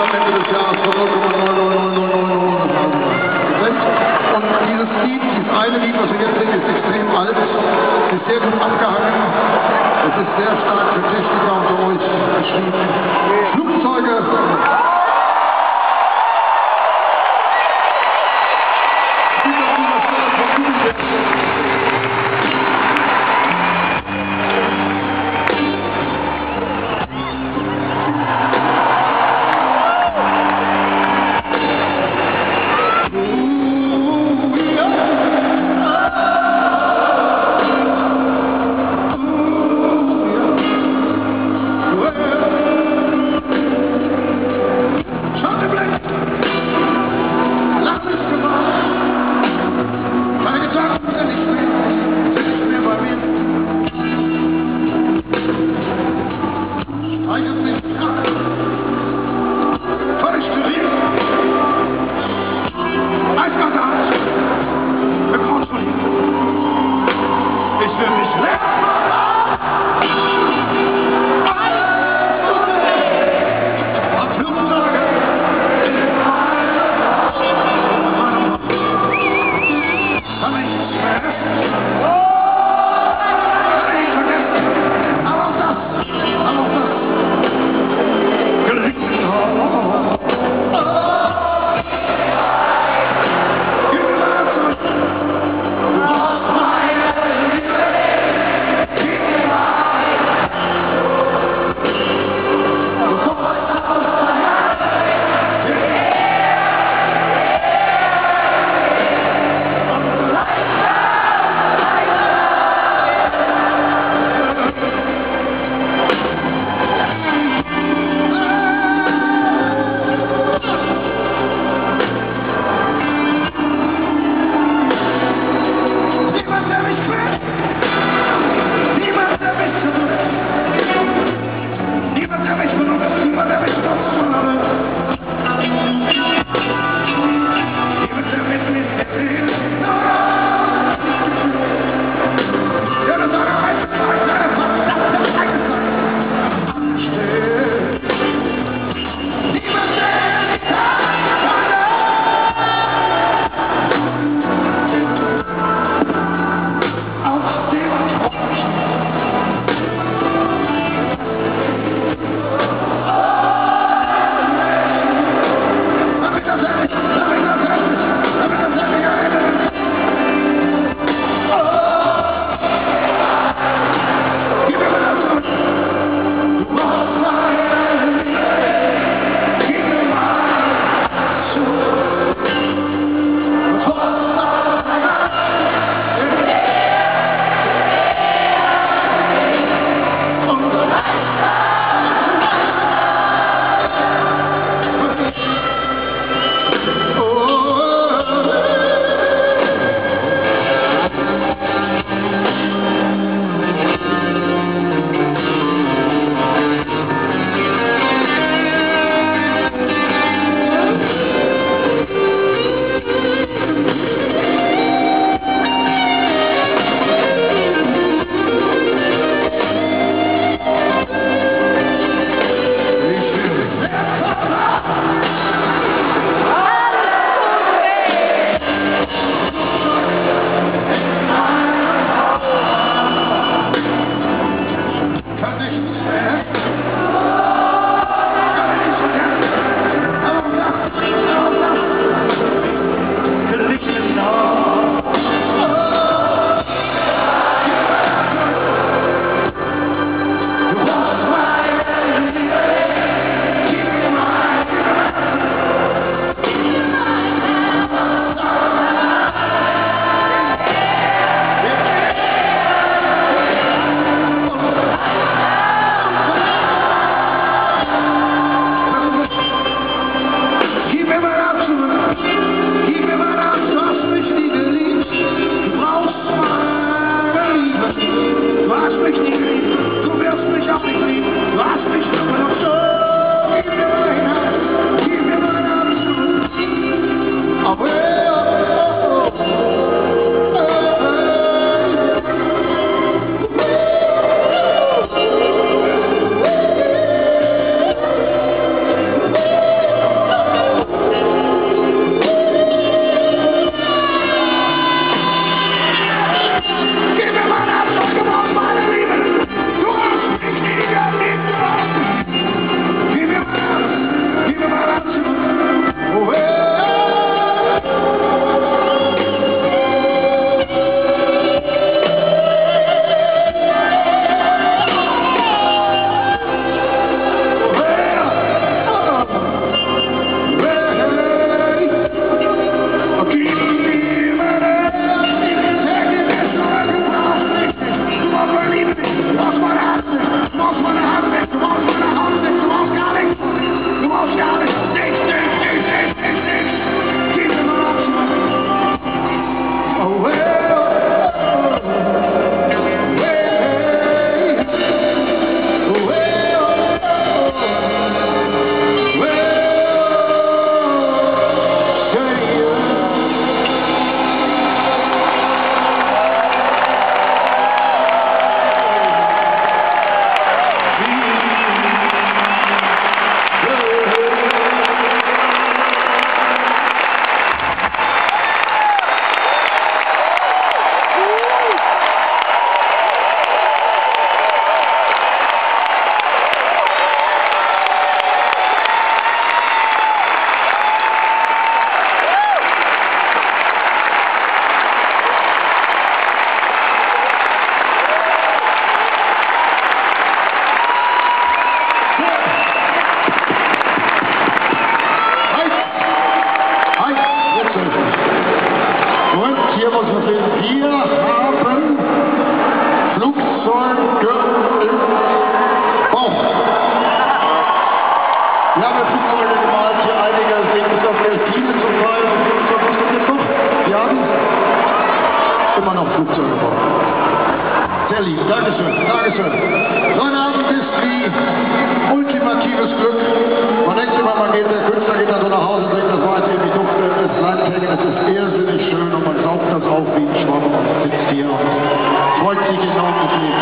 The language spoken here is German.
am Ende des Jahres von 0,00000 und dieses Lied, dieses eine Lied, was wir jetzt singen, ist extrem alt, ist sehr gut abgehangen. Es ist sehr stark für Techniker unter euch geschrieben. Flugzeuge. sehr lieb. Dankeschön, Dankeschön. So ein Abend ist wie ultimatives Glück. Man denkt immer, der Künstler geht dann so nach Hause und denkt, das war jetzt irgendwie duftendes Landhängen, das ist irrsinnig schön und man saugt das auf wie ein Schwamm und sitzt hier und freut sich enorm mit dem.